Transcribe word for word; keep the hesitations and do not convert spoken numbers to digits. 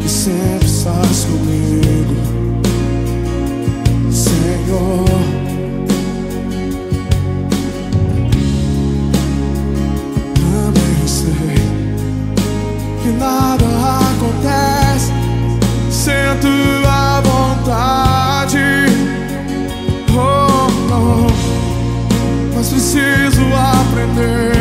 e sempre estás comigo, Senhor. Também sei que nada acontece sem tua vontade, oh, não. Mas preciso aprender